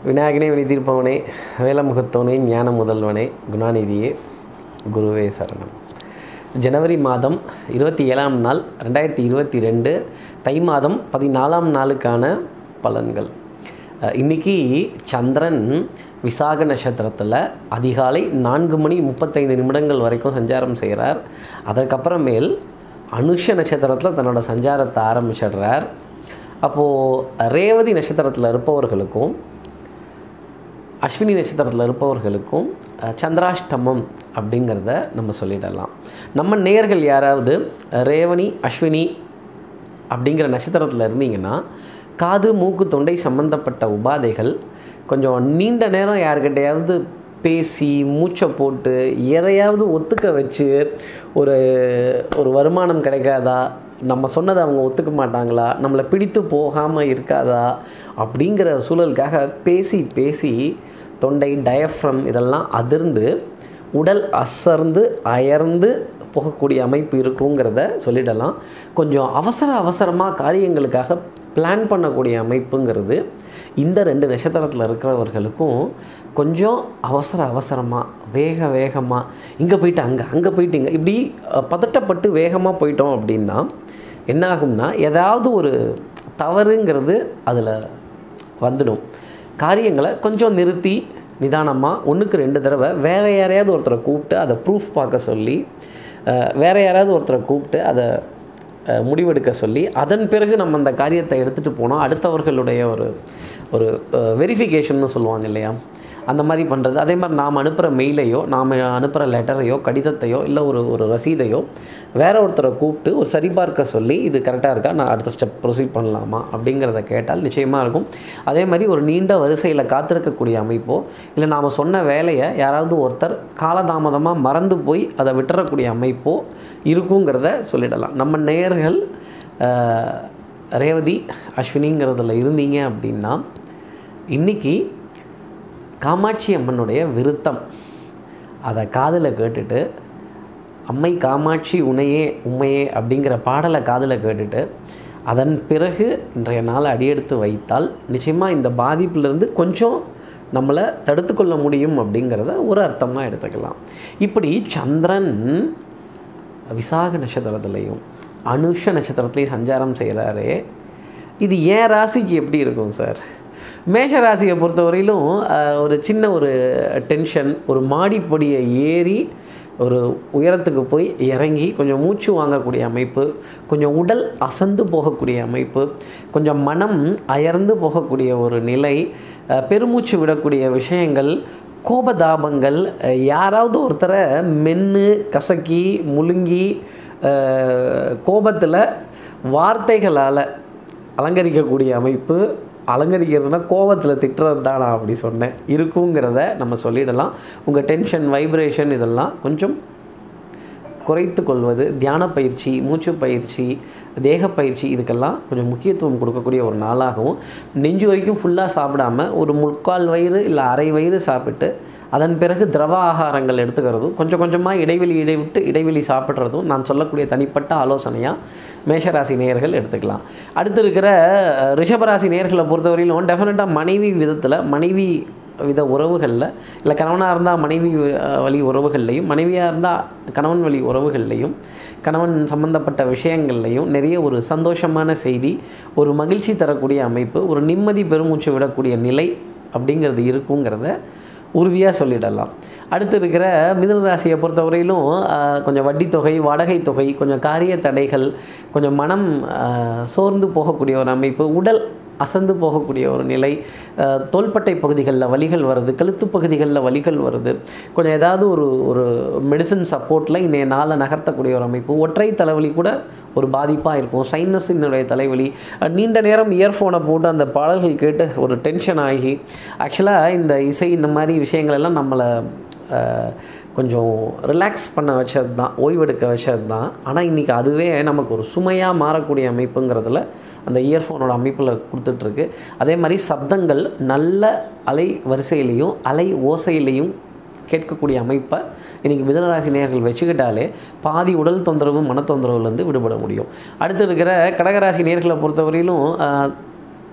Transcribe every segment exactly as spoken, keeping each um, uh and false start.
விநாயகனே வினிதீர்ப்பவனே வேலமுகத்தோனே ஞான முதல்வனே குணாநிதியே குருவே சரணம். ஜனவரி மாதம் இருபத்தி ஏழாம் நாள் ரெண்டாயிரத்தி இருபத்தி ரெண்டு தை மாதம் பதினாலாம் நாளுக்கான பலன்கள். இன்றைக்கி சந்திரன் விசாக நட்சத்திரத்தில் அதிகாலை நான்கு மணி முப்பத்தைந்து நிமிடங்கள் வரைக்கும் சஞ்சாரம் செய்கிறார். அதற்கப்புறமேல் அனுஷ நட்சத்திரத்தில் தன்னோட சஞ்சாரத்தை ஆரம்பிச்சிடுறார். அப்போது ரேவதி நட்சத்திரத்தில் இருப்பவர்களுக்கும் அஸ்வினி நட்சத்திரத்தில் இருப்பவர்களுக்கும் சந்திராஷ்டமம் அப்படிங்கிறத நம்ம சொல்லிடலாம். நம்ம நேயர்கள் யாராவது ரேவதி அஸ்வினி அப்படிங்கிற நட்சத்திரத்தில் இருந்தீங்கன்னா காது மூக்கு தொண்டை சம்பந்தப்பட்ட உபாதைகள் கொஞ்சம் நீண்ட நேரம் யார்கிட்டையாவது பேசி மூச்சை போட்டு எதையாவது ஒத்துக்க வச்சு ஒரு ஒரு வருமானம் கிடைக்காதா, நம்ம சொன்னதை அவங்க ஒத்துக்க மாட்டாங்களா, நம்மளை பிடித்து போகாமல் இருக்காதா அப்படிங்கிற சூழலுக்காக பேசி பேசி தொண்டை டயஃப்ரம் இதெல்லாம் அதிர்ந்து உடல் அசர்ந்து அயர்ந்து போகக்கூடிய அமைப்பு இருக்குங்கிறத சொல்லிடலாம். கொஞ்சம் அவசர அவசரமாக காரியங்களுக்காக பிளான் பண்ணக்கூடிய அமைப்புங்கிறது இந்த ரெண்டு நட்சத்திரத்தில் இருக்கிறவர்களுக்கும் கொஞ்சம் அவசர அவசரமாக வேக வேகமாக இங்கே போயிட்டு அங்கே அங்கே போயிட்டு இங்கே இப்படி பதட்டப்பட்டு வேகமாக போயிட்டோம் அப்படின்னா என்ன ஆகும்னா ஏதாவது ஒரு தவறுங்கிறது அதில் வந்துடும். காரியங்களை கொஞ்சம் நிறுத்தி நிதானமாக ஒன்றுக்கு ரெண்டு தடவை வேறு யாரையாவது ஒருத்தரை கூப்பிட்டு அதை ப்ரூஃப் பார்க்க சொல்லி வேறு யாராவது ஒருத்தரை கூப்பிட்டு அதை முடிவெடுக்க சொல்லி அதன் பிறகு நம்ம அந்த காரியத்தை எடுத்துகிட்டு போனோம் அடுத்தவர்களுடைய ஒரு ஒரு வெரிஃபிகேஷன்னு சொல்லுவாங்க இல்லையா, அந்த மாதிரி பண்ணுறது. அதே மாதிரி நாம் அனுப்புகிற மெயிலையோ நாம் அனுப்புகிற லெட்டரையோ கடிதத்தையோ இல்லை ஒரு ஒரு ரசீதையோ வேற ஒருத்தரை கூப்பிட்டு ஒரு சரிபார்க்க சொல்லி இது கரெக்டாக இருக்கா, நான் அடுத்த ஸ்டெப் ப்ரொசீட் பண்ணலாமா அப்படிங்கிறத கேட்டால் நிச்சயமாக இருக்கும். அதே மாதிரி ஒரு நீண்ட வரிசையில் காத்திருக்கக்கூடிய அமைப்போ இல்லை நாம் சொன்ன வேலையை யாராவது ஒருத்தர் காலதாமதமாக மறந்து போய் அதை விட்டுறக்கூடிய அமைப்போ இருக்குங்கிறத சொல்லிடலாம். நம்ம நேயர்கள் ரேவதி அஸ்வினிங்கிறதுல இருந்தீங்க அப்படின்னா இன்றைக்கி காமாட்சி அம்மனுடைய விருத்தம் அதை காதில் கேட்டுட்டு அம்மை காமாட்சி உன்னையே உண்மையே அப்படிங்கிற பாடலை காதில் கேட்டுட்டு அதன் பிறகு இன்றைய நாளை அடியெடுத்து வைத்தால் நிச்சயமாக இந்த பாதிப்பிலிருந்து கொஞ்சம் நம்மளை தடுத்துக்கொள்ள முடியும் அப்படிங்கிறத ஒரு அர்த்தமாக எடுத்துக்கலாம். இப்படி சந்திரன் விசாக நட்சத்திரத்துலேயும் அனுஷ நட்சத்திரத்துலேயும் சஞ்சாரம் செய்கிறாரே, இது ஏன் ராசிக்கு எப்படி இருக்கும் சார்? மேஷ ராசியை பொறுத்தவரையிலும் ஒரு சின்ன ஒரு டென்ஷன், ஒரு மாடிப்படியை ஏறி ஒரு உயரத்துக்கு போய் இறங்கி கொஞ்சம் மூச்சு வாங்கக்கூடிய அமைப்பு, கொஞ்சம் உடல் அசந்து போகக்கூடிய அமைப்பு, கொஞ்சம் மனம் அயர்ந்து போகக்கூடிய ஒரு நிலை, பெருமூச்சு விடக்கூடிய விஷயங்கள், கோபதாபங்கள், யாராவது ஒருத்தரை மென்று கசக்கி முழுங்கி கோபத்தில் வார்த்தைகளால் அலங்கரிக்கக்கூடிய அமைப்பு. அலங்கரிக்கிறதுனா கோபத்தில் திட்டுறது தான் நான் அப்படி சொன்னேன் இருக்குங்கிறத நம்ம சொல்லிடலாம். உங்கள் டென்ஷன் வைப்ரேஷன் இதெல்லாம் கொஞ்சம் குறைத்து கொள்வது, தியான பயிற்சி, மூச்சு பயிற்சி, தேக பயிற்சி இதுக்கெல்லாம் கொஞ்சம் முக்கியத்துவம் கொடுக்கக்கூடிய ஒரு நாளாகவும், நெஞ்சு வரைக்கும் ஃபுல்லாக சாப்பிடாமல் ஒரு முக்கால் வயிறு இல்லை அரை வயிறு சாப்பிட்டு அதன் பிறகு திரவ ஆகாரங்கள் எடுத்துக்கிறதும் கொஞ்சம் கொஞ்சமாக இடைவெளி இடைவிட்டு இடைவெளி சாப்பிட்றதும் நான் சொல்லக்கூடிய தனிப்பட்ட ஆலோசனையாக மேஷராசி நேயர்கள் எடுத்துக்கலாம். அடுத்து இருக்கிற ரிஷபராசி நேயர்களை பொறுத்தவரையிலும் டெஃபினட்டாக மனைவி விதத்தில் மனைவி வித உறவுகளில் இல்லை கணவனாக இருந்தால் மனைவி வழி உறவுகள்லையும் மனைவியாக இருந்தால் கணவன் வழி உறவுகள்லையும் கணவன் சம்பந்தப்பட்ட விஷயங்கள்லையும் நிறைய ஒரு சந்தோஷமான செய்தி, ஒரு மகிழ்ச்சி தரக்கூடிய அமைப்பு, ஒரு நிம்மதி பெருமூச்சு விடக்கூடிய நிலை அப்படிங்கிறது இருக்குங்கிறத உறுதியாக சொல்லிடலாம். அடுத்து இருக்கிற மிதுன ராசியை பொறுத்தவரையிலும் கொஞ்சம் வட்டி தொகை, வாடகை தொகை, கொஞ்சம் காரிய தடைகள், கொஞ்சம் மனம் சோர்ந்து போகக்கூடிய ஒரு அமைப்பு, உடல் அசந்து போகக்கூடிய ஒரு நிலை, தோள்பட்டை பகுதிகளில் வலிகள் வருது, கழுத்து பகுதிகளில் வலிகள் வருது, கொஞ்சம் ஏதாவது ஒரு ஒரு மெடிசன் சப்போர்ட்டில் இன்றைய நாளை நகர்த்தக்கூடிய ஒரு அமைப்பு, ஒற்றை தலைவலி கூட ஒரு பாதிப்பாக இருக்கும், சைனஸினுடைய தலைவலி, நீண்ட நேரம் இயர்ஃபோனை போட்டு அந்த பாடல்கள் கேட்டு ஒரு டென்ஷன் ஆகி ஆக்சுவலாக இந்த இசை இந்த மாதிரி விஷயங்கள் எல்லாம் நம்மளை கொஞ்சம் ரிலாக்ஸ் பண்ண வச்சது தான், ஓய்வெடுக்க வச்சது தான். ஆனால் இன்றைக்கி அதுவே நமக்கு ஒரு சுமையாக மாறக்கூடிய அமைப்புங்கிறதுல அந்த இயர்ஃபோனோட அமைப்பில் கொடுத்துட்ருக்கு. அதே மாதிரி சப்தங்கள் நல்ல அலை வரிசையிலையும் அலை ஓசையிலையும் கேட்கக்கூடிய அமைப்பை இன்றைக்கி மிதுனராசி நேயர்கள் வச்சுக்கிட்டாலே பாதி உடல் தொந்தரவு மன தொந்தரவுலேருந்து விடுபட முடியும். அடுத்து இருக்கிற கடகராசி நேயர்களை பொறுத்தவரையிலும்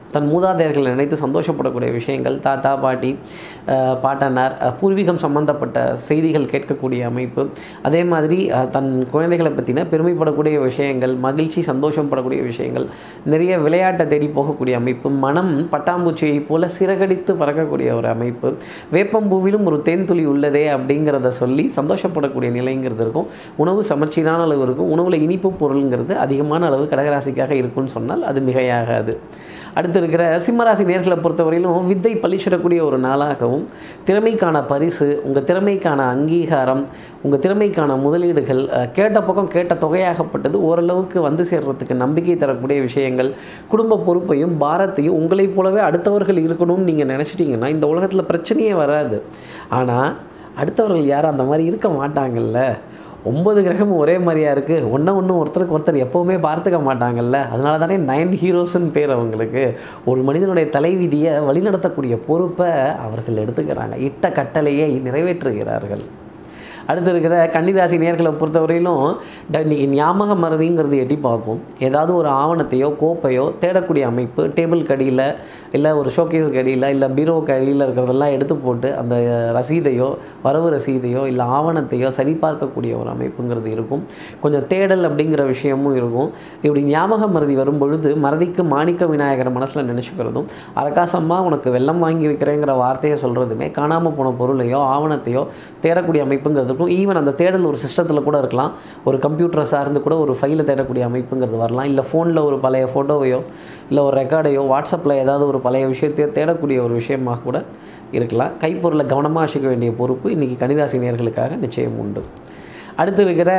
தன் மூதாதையர்களை நினைத்து சந்தோஷப்படக்கூடிய விஷயங்கள், தாத்தா பாட்டி பாட்டனார் பூர்வீகம் சம்பந்தப்பட்ட செய்திகள் கேட்கக்கூடிய அமைப்பு, அதே மாதிரி தன் குழந்தைகளை பற்றின பெருமைப்படக்கூடிய விஷயங்கள், மகிழ்ச்சி சந்தோஷம் படக்கூடிய விஷயங்கள், நிறைய விளையாட்டை தேடி போகக்கூடிய அமைப்பு, மனம் பட்டாம்பூச்சியை போல சிறகடித்து பறக்கக்கூடிய ஒரு அமைப்பு, வேப்பம்பூவிலும் ஒரு தேன்துளி உள்ளதே அப்படிங்கிறத சொல்லி சந்தோஷப்படக்கூடிய நிலைங்கிறது இருக்கும். உணவு சமச்சீரான அளவு இருக்கும். உணவில் இனிப்பு பொருளுங்கிறது அதிகமான அளவு கடகராசிக்காக இருக்குன்னு சொன்னால் அது மிகையாகாது. அடுத்து இருக்கிற சிம்மராசி நேர்களை பொறுத்தவரையிலும் வித்தை பளிச்சிடக்கூடிய ஒரு நாளாகவும், திறமைக்கான பரிசு, உங்கள் திறமைக்கான அங்கீகாரம், உங்கள் திறமைக்கான முதலீடுகள் கேட்ட பக்கம் கேட்ட தொகையாகப்பட்டது ஓரளவுக்கு வந்து சேர்றதுக்கு நம்பிக்கை தரக்கூடிய விஷயங்கள், குடும்ப பொறுப்பையும் பாரத்தையும் உங்களைப் போலவே அடுத்தவர்கள் இருக்கணும்னு நீங்கள் நினச்சிட்டிங்கன்னா இந்த உலகத்தில் பிரச்சனையே வராது. ஆனால் அடுத்தவர்கள் யாரும் அந்த மாதிரி இருக்க மாட்டாங்கல்ல. ஒன்பது கிரகமும் ஒரே மாதிரியாக இருக்குது. ஒன்று ஒன்று ஒருத்தருக்கு ஒருத்தர் எப்போவுமே பார்த்துக்க மாட்டாங்கல்ல. அதனால தானே நைன் ஹீரோஸ்ன்னு பேர் அவங்களுக்கு. ஒரு மனிதனுடைய தலைவிதியை வழிநடத்தக்கூடிய பொறுப்பை அவர்கள் எடுத்துக்கிறாங்க. இட்ட கட்டளையை நிறைவேற்றுகிறார்கள். அடுத்து இருக்கிற கன்னிராசி நேர்களை பொறுத்தவரையிலும் இன்றைக்கி ஞாபக மறதிங்கிறது எட்டி பார்க்கும். ஏதாவது ஒரு ஆவணத்தையோ கோப்பையோ தேடக்கூடிய அமைப்பு, டேபிள் கடியில் இல்லை ஒரு ஷோகேஸ் கடியில் இல்லை பீரோ கடியில் இருக்கிறதெல்லாம் எடுத்து போட்டு அந்த ரசீதையோ வரவு ரசீதையோ இல்லை ஆவணத்தையோ சரிபார்க்கக்கூடிய ஒரு அமைப்புங்கிறது இருக்கும். கொஞ்சம் தேடல் அப்படிங்கிற விஷயமும் இருக்கும். இப்படி ஞாபக மறதி வரும் பொழுது மறதிக்கு மாணிக்க விநாயகர் மனசில் நினச்சிக்கிறதும், அரகாசமாக உனக்கு வெள்ளம் வாங்கி வைக்கிறேங்கிற வார்த்தையை சொல்கிறதுமே காணாமல் போன பொருளையோ ஆவணத்தையோ தேடக்கூடிய அமைப்புங்கிறது. ஈவன் அந்த தேடல் ஒரு சிஸ்டத்தில் கூட இருக்கலாம். ஒரு கம்ப்யூட்டரை சார்ந்து கூட ஒரு ஃபைலை தேடக்கூடிய அமைப்புங்கிறது வரலாம். இல்லை ஃபோனில் ஒரு பழைய ஃபோட்டோவையோ இல்லை ஒரு ரெக்கார்டையோ வாட்ஸ்அப்பில் ஏதாவது ஒரு பழைய விஷயத்தையோ தேடக்கூடிய ஒரு விஷயமாக கூட இருக்கலாம். கைப்பொருளை கவனமாக வச்சுக்க வேண்டிய பொறுப்பு இன்றைக்கி கன்னிராசி நேயர்களுக்காக நிச்சயம் உண்டு. அடுத்து இருக்கிற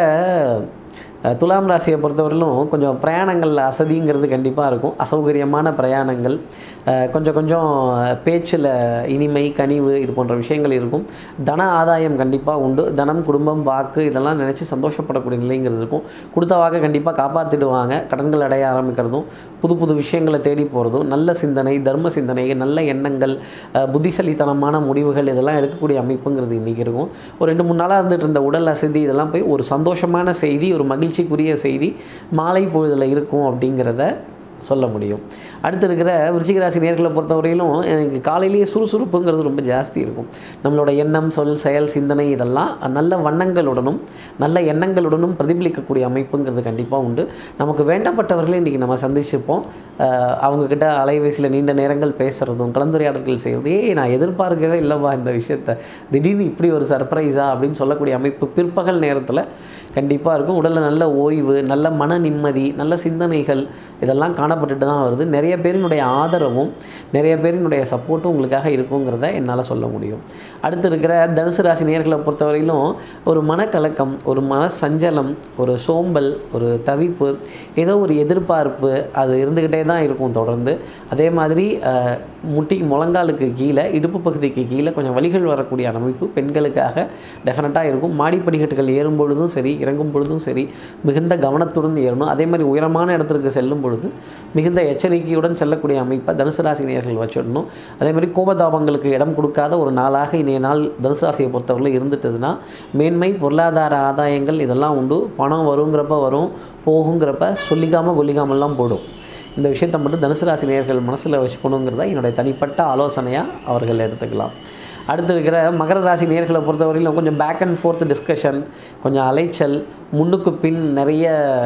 துலாம் ராசியை பொறுத்தவரையிலும் கொஞ்சம் பிரயாணங்கள் அசதிங்கிறது கண்டிப்பாக இருக்கும். அசௌகரியமான பிரயாணங்கள், கொஞ்சம் கொஞ்சம் பேச்சில் இனிமை கனிவு இது போன்ற விஷயங்கள் இருக்கும். தன ஆதாயம் கண்டிப்பாக உண்டு. தனம் குடும்பம் வாக்கு இதெல்லாம் நினச்சி சந்தோஷப்படக்கூடிய நிலைங்கிறது இருக்கும். கொடுத்த வாக்கை கண்டிப்பாக காப்பாற்றிடுவாங்க. கடன்கள் அடைய ஆரம்பிக்கிறதும், புது புது விஷயங்களை தேடி போகிறதும், நல்ல சிந்தனை தர்ம சிந்தனை நல்ல எண்ணங்கள் புத்திசலித்தனமான முடிவுகள் இதெல்லாம் எடுக்கக்கூடிய அமைப்புங்கிறது இன்றைக்கி இருக்கும். ஒரு ரெண்டு மூணு நாளாக இருந்துகிட்டு இருந்த உடல் அசதி இதெல்லாம் போய் ஒரு சந்தோஷமான செய்தி, ஒரு மகிழ்ச்சிக்குரிய செய்தி மாலை பொழுதில் இருக்கும் அப்படிங்கிறத சொல்ல முடியும். அடுத்து இருக்கிற விருச்சிக ராசி நேர்களை பொறுத்தவரையிலும் எனக்கு காலையிலேயே சுறுசுறுப்புங்கிறது ரொம்ப ஜாஸ்தி இருக்கும். நம்மளோட எண்ணம் சொல் செயல் சிந்தனை இதெல்லாம் நல்ல வண்ணங்களுடனும் நல்ல எண்ணங்களுடனும் பிரதிபலிக்கக்கூடிய அமைப்புங்கிறது கண்டிப்பாக உண்டு. நமக்கு வேண்டப்பட்டவர்களே இன்றைக்கி நம்ம சந்திச்சிருப்போம். அவங்கக்கிட்ட அலைவரிசையில் நீண்ட நேரங்கள் பேசுகிறதும் கலந்துரையாடல்கள் செய்கிறது, ஏ நான் எதிர்பார்க்கவே இல்லைவா இந்த விஷயத்தை, திடீர்னு இப்படி ஒரு சர்ப்ரைஸா அப்படின்னு சொல்லக்கூடிய அமைப்பு பிற்பகல் நேரத்தில் கண்டிப்பாக இருக்கும். உடலில் நல்ல ஓய்வு, நல்ல மன நிம்மதி, நல்ல சிந்தனைகள் இதெல்லாம் காணப்பட்டுட்டு தான் வருது. நிறைய பேரினுடைய ஆதரவும் நிறைய பேரினுடைய சப்போர்ட்டும் உங்களுக்காக இருக்குங்கிறத என்னால் சொல்ல முடியும். அடுத்து இருக்கிற தனுசு ராசி நேயர்களை பொறுத்தவரையிலும் ஒரு மனக்கலக்கம், ஒரு மன சஞ்சலம், ஒரு சோம்பல், ஒரு தவிப்பு, ஏதோ ஒரு எதிர்பார்ப்பு அது இருந்துக்கிட்டே தான் இருக்கும் தொடர்ந்து. அதே மாதிரி முட்டி முழங்காலுக்கு கீழே இடுப்பு பகுதிக்கு கீழே கொஞ்சம் வலிகள் வரக்கூடிய அமைப்பு பெண்களுக்காக டெஃபினட்டாக இருக்கும். மாடிப்படிக்கட்டுகள் ஏறும் பொழுதும் சரி இறங்கும் பொழுதும் சரி மிகுந்த கவனத்துடன் ஏறணும். அதே மாதிரி உயரமான இடத்திற்கு செல்லும் பொழுது மிகுந்த எச்சரிக்கையுடன் செல்லக்கூடிய அமைப்பை தனுசு ராசி நேயர்கள் வச்சிடணும். அதே மாதிரி கோபதாபங்களுக்கு இடம் கொடுக்காத ஒரு நாளாக இன்றைய நாள் தனுசு ராசியை பொறுத்தவரையில் இருந்துட்டுதுன்னா மேன்மை பொருளாதார ஆதாயங்கள் இதெல்லாம் உண்டு. பணம் வருங்கிறப்ப வரும், போகுங்கிறப்ப சொல்லிக்காமல் கொல்லிக்காமல்லாம் போடும். இந்த விஷயத்தை மட்டும் தனுசு ராசி நேயர்கள் மனசில் வச்சுக்கணுங்கிறத என்னுடைய தனிப்பட்ட ஆலோசனையாக அவர்கள் எடுத்துக்கலாம். அடுத்து இருக்கிற மகர ராசி நேயர்களை பொறுத்தவரையிலும் கொஞ்சம் பேக் அண்ட் ஃபோர்த் டிஸ்கஷன், கொஞ்சம் அலைச்சல், முன்னுக்கு பின் நிறைய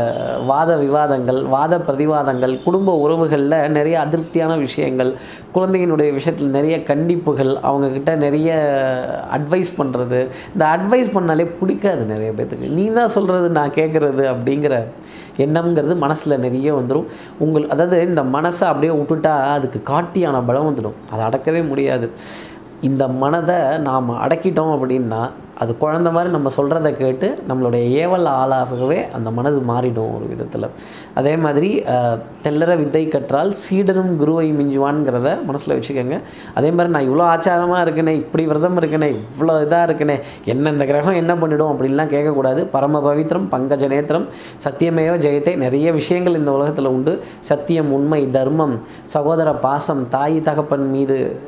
வாத விவாதங்கள், வாத பிரதிவாதங்கள், குடும்ப உறவுகளில் நிறைய அதிருப்தியான விஷயங்கள், குழந்தைகளுடைய விஷயத்தில் நிறைய கண்டிப்புகள், அவங்கக்கிட்ட நிறைய அட்வைஸ் பண்ணுறது. இந்த அட்வைஸ் பண்ணாலே பிடிக்காது நிறைய பேர்த்துக்கு. நீ தான் சொல்கிறது நான் கேட்குறது அப்படிங்கிற எண்ணம்ங்கிறது மனசில் நிறைய வந்துடும். உங்கள் அதாவது இந்த மனசை அப்படியே விட்டுட்டா அதுக்கு காட்டியான பலம் வந்துடும். அதை அடக்கவே முடியாது. இந்த மனதை நாம் அடக்கிட்டோம் அப்படின்னா அது குழந்த மாதிரி நம்ம சொல்கிறத கேட்டு நம்மளுடைய ஏவல் ஆளாகவே அந்த மனது மாறிடும் ஒரு விதத்தில். அதே மாதிரி தெல்லற வித்தை கற்றால் சீடனும் குருவை மிஞ்சுவான்ங்கிறத மனசில் வச்சுக்கோங்க. அதே மாதிரி நான் இவ்வளோ ஆச்சாரமாக இருக்கேனே, இப்படி விரதம் இருக்கேனே, இவ்வளோ இதாக இருக்கேனே, என்ன இந்த கிரகம் என்ன பண்ணிடும் அப்படின்லாம் கேட்கக்கூடாது. பரம பவித்திரம் பங்கஜ நேத்திரம் சத்தியமேவ ஜெயத்தை. நிறைய விஷயங்கள் இந்த உலகத்தில் உண்டு. சத்தியம், உண்மை, தர்மம், சகோதர பாசம், தாய் தகப்பன் மீது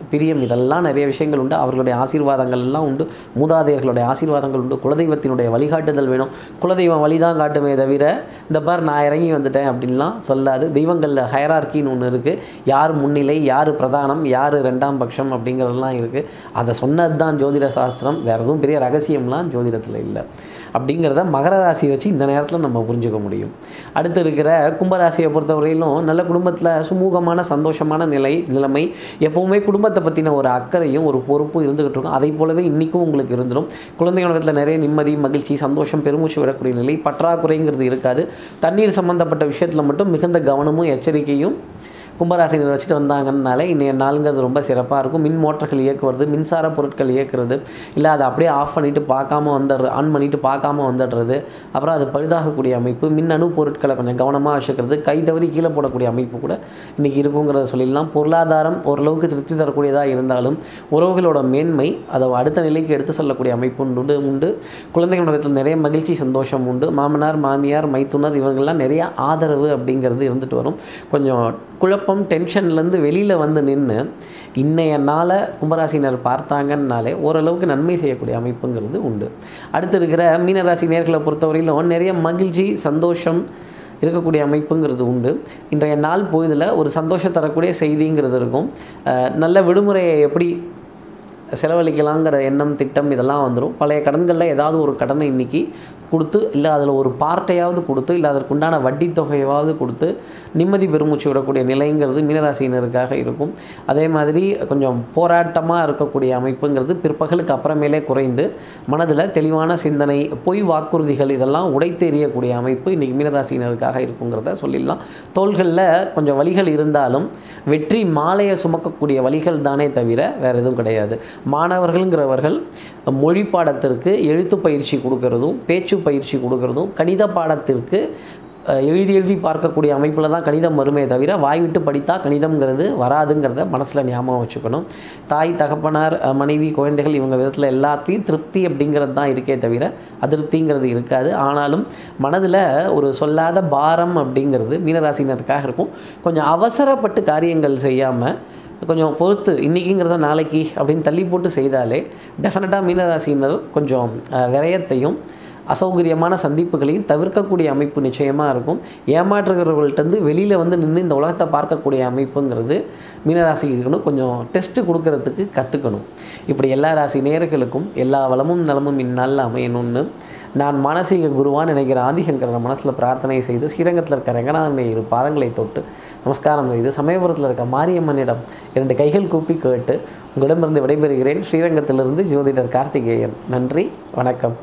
பிரியம் இதெல்லாம் நிறைய விஷயங்கள் உண்டு. அவர்களுடைய ஆசீர்வாதங்கள் எல்லாம் உண்டு. மூதாதையர்களுடைய ஆசீர்வாதங்கள் உண்டு. குலதெய்வத்தினுடைய வழிகாட்டுதல் வேணும். குலதெய்வம் வழி தான் காட்டுமே தவிர இந்த பார் நான் இறங்கி வந்துட்டேன் அப்படின்லாம் சொல்லாது. தெய்வங்களில் ஹயரார்க்கின்னு ஒன்று இருக்குது. யார் முன்னிலை, யார் பிரதானம், யார் ரெண்டாம் பட்சம் அப்படிங்கிறதெல்லாம் இருக்குது. அதை சொன்னது தான் ஜோதிட சாஸ்திரம். வேறு எதுவும் பெரிய ரகசியம்லாம் ஜோதிடத்தில் இல்லை. அப்படிங்கிறத மகர ராசியை வச்சு இந்த நேரத்தில் நம்ம புரிஞ்சுக்க முடியும். அடுத்து இருக்கிற கும்பராசியை பொறுத்தவரையிலும் நல்ல குடும்பத்தில் சுமூகமான சந்தோஷமான நிலை நிலைமை எப்போவுமே குடும்பத்தை பற்றின ஒரு அக்கறையும் ஒரு பொறுப்பும் இருந்துகிட்டு இருக்கும். அதை போலவே இன்றைக்கும் உங்களுக்கு இருந்துடும். குழந்தைகளிடத்தில் நிறைய நிம்மதி, மகிழ்ச்சி, சந்தோஷம், பெருமூச்சு விடக்கூடிய நிலை, பற்றாக்குறைங்கிறது இருக்காது. தண்ணீர் சம்மந்தப்பட்ட விஷயத்தில் மட்டும் மிகுந்த கவனமும் எச்சரிக்கையும் கும்பராசினர் வச்சுட்டு வந்தாங்கன்னாலே இன்றைய நாளுங்கிறது ரொம்ப சிறப்பாக இருக்கும். மின் மோட்டர்கள் இயக்குவது, மின்சார பொருட்கள் இயக்குறது, இல்லை அதை அப்படியே ஆஃப் பண்ணிவிட்டு பார்க்காம வந்துடுற ஆன் பண்ணிவிட்டு பார்க்காம வந்துடுறது, அப்புறம் அது பழுதாகக்கூடிய அமைப்பு, மின் அணு பொருட்களை கொஞ்சம் கவனமாக வச்சுக்கிறது, கை தவறி கீழே போடக்கூடிய அமைப்பு கூட இன்றைக்கி இருக்குங்கிறத சொல்லிடலாம். பொருளாதாரம் ஓரளவுக்கு திருப்தி தரக்கூடியதாக இருந்தாலும் உறவுகளோட மேன்மை அதை அடுத்த நிலைக்கு எடுத்து செல்லக்கூடிய அமைப்பு உண்டு உண்டு குழந்தைகள் இடத்துல நிறைய மகிழ்ச்சி, சந்தோஷம் உண்டு. மாமனார், மாமியார், மைத்துனர் இவங்கள்லாம் நிறைய ஆதரவு அப்படிங்கிறது இருந்துட்டு வரும். கொஞ்சம் குழப்பம், டென்ஷன்லேருந்து வெளியில் வந்து நின்று இன்றைய நாளை கும்பராசினர் பார்த்தாங்கன்னாலே ஓரளவுக்கு நன்மை செய்யக்கூடிய அமைப்புங்கிறது உண்டு. அடுத்து இருக்கிற மீனராசி நேர்களை பொறுத்தவரையிலும் நிறைய மகிழ்ச்சி, சந்தோஷம் இருக்கக்கூடிய அமைப்புங்கிறது உண்டு. இன்றைய நாள் பொழுதில் ஒரு சந்தோஷம் தரக்கூடிய செய்திங்கிறது இருக்கும். நல்ல விடுமுறையை எப்படி செலவழிக்கலாங்கிற எண்ணம், திட்டம் இதெல்லாம் வந்துடும். பழைய கடன்களில் ஏதாவது ஒரு கடனை இன்றைக்கி கொடுத்து, இல்லை அதில் ஒரு பார்ட்டையாவது கொடுத்து, இல்லை அதற்குண்டான வட்டி தொகையாவது கொடுத்து நிம்மதி பெருமூச்சு விடக்கூடிய நிலைங்கிறது மீனராசினருக்காக இருக்கும். அதே மாதிரி கொஞ்சம் போராட்டமாக இருக்கக்கூடிய அமைப்புங்கிறது பிற்பகலுக்கு அப்புறமேலே குறைந்து மனதில் தெளிவான சிந்தனை, பொய் வாக்குறுதிகள் இதெல்லாம் உடைத்தெறியக்கூடிய அமைப்பு இன்றைக்கி மீனராசினருக்காக இருக்குங்கிறத சொல்லிடலாம். தோள்களில் கொஞ்சம் வலிகள் இருந்தாலும் வெற்றி மாலையை சுமக்கக்கூடிய வலிகள் தானே தவிர வேறு எதுவும் கிடையாது. மாணவர்கள்ங்கிறவர்கள் மொழி பாடத்திற்கு எழுத்து பயிற்சி கொடுக்கறதும், பேச்சு பயிற்சி கொடுக்கறதும், கணித பாடத்திற்கு எழுதி எழுதி பார்க்கக்கூடிய அமைப்பில் தான் கணிதம் வருமே தவிர வாய் விட்டு படித்தா கணிதம்ங்கிறது வராதுங்கிறத மனசில் ஞாபகம் வச்சுக்கணும். தாய், தகப்பனார், மனைவி, குழந்தைகள் இவங்க விதத்தில் எல்லாத்தையும் திருப்தி அப்படிங்கிறது தான் இருக்கே தவிர அதிருப்திங்கிறது இருக்காது. ஆனாலும் மனதில் ஒரு சொல்லாத பாரம் அப்படிங்கிறது மீனராசினருக்காக இருக்கும். கொஞ்சம் அவசரப்பட்டு காரியங்கள் செய்யாமல் கொஞ்சம் பொறுத்து இன்றைக்கிங்கிறத நாளைக்கு அப்படின்னு தள்ளி போட்டு செய்தாலே டெஃபினட்டாக மீனராசினர் கொஞ்சம் விரயத்தையும் அசௌகரியமான சந்திப்புகளையும் தவிர்க்கக்கூடிய அமைப்பு நிச்சயமாக இருக்கும். ஏமாற்றுகிறவர்கள்ட்டேருந்து வெளியில் வந்து நின்று இந்த உலகத்தை பார்க்கக்கூடிய அமைப்புங்கிறது மீனராசி இருக்கணும். கொஞ்சம் டெஸ்ட்டு கொடுக்கறதுக்கு கற்றுக்கணும். இப்படி எல்லா ராசி நேயர்களுக்கும் எல்லா வளமும் நலமும் இந்நாளில் அமையணும்னு நான் மானசீக குருவான்னு நினைக்கிற ஆதிசங்கர மனசில் பிரார்த்தனை செய்து ஸ்ரீரங்கத்தில் இருக்க ரங்கநாதனுடைய இரு பாதங்களை தொட்டு நமஸ்காரம் செய்து சமயபுரத்தில் இருக்க மாரியம்மனிடம் இரண்டு கைகள் கூப்பி கேட்டு உங்களிடமிருந்து விடைபெறுகிறேன். ஸ்ரீரங்கத்திலிருந்து ஜோதிடர் கார்த்திகேயன். நன்றி, வணக்கம்.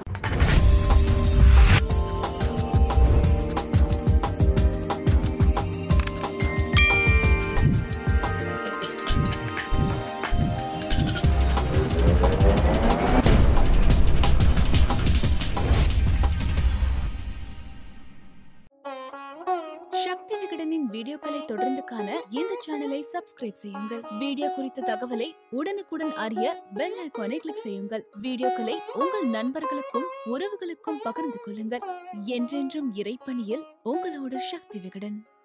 சக்தி விகடனின் வீடியோக்களை தொடர்ந்து காண இந்த சேனலை சப்ஸ்கிரைப் செய்யுங்கள். வீடியோ குறித்த தகவலை உடனுக்குடன் அறிய பெல் ஐகானை கிளிக் செய்யுங்கள். வீடியோக்களை உங்கள் நண்பர்களுக்கும் உறவுகளுக்கும் பகிர்ந்து கொள்ளுங்கள். என்றென்றும் இறைப்பணியில் உங்களோட சக்தி விகடன்.